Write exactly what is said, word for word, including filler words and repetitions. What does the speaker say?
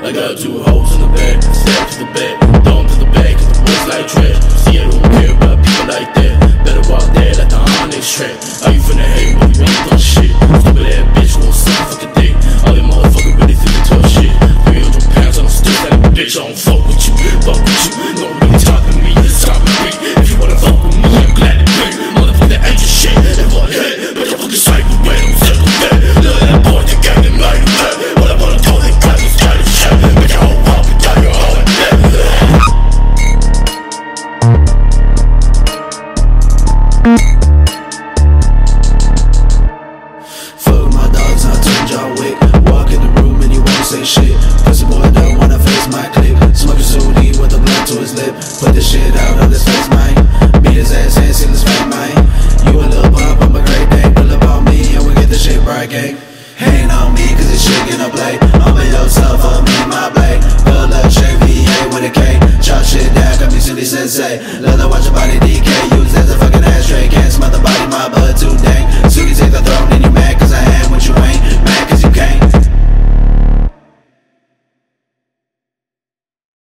I got two hoes in the back, step to the back, down to the back, cause the boys like trash. See, I don't care about people like that. Better walk that like the onyx track. How you finna hate when you ain't done shit? Stupid ass bitch won't suck a fucking dick. All them motherfuckers really think they tough shit. three hundred pounds on a stick like a bitch. I don't fuck with you, fuck with you. No one really talking to me, stop me. If you wanna fuck with me, I'm glad to be. Motherfucker, ain't your shit. And what the heck? But you fucking cycle away, don't circle back. Look at that boy, they got them like that. What I wanna do, they got this kind of shit. But your whole pop, you got your whole back. Fuck my dogs, I turn John Wick. Walk in the room and you won't say shit. Pussy boy don't wanna face my clique. Smoking Svdi with a blunt to his lip. Put this shit out on his face.